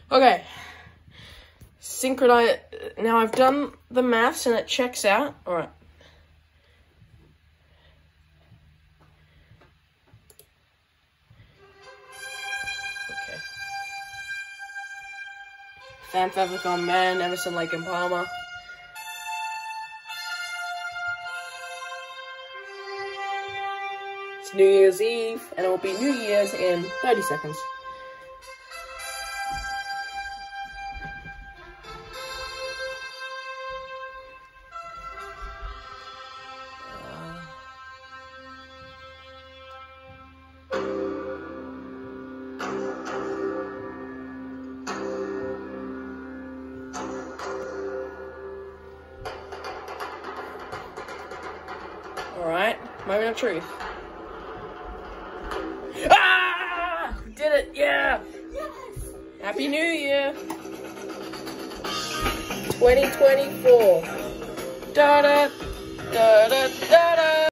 Okay. Synchronize. Now I've done the maths and it checks out. Alright. Okay. Fanfare for Common Man, Emerson, Lake and Palmer. It's New Year's Eve, and it will be New Year's in 30 seconds. Alright, moment of truth. Ah! Did it, yeah! Yes! Happy New Year! 2024. Da da da da da da!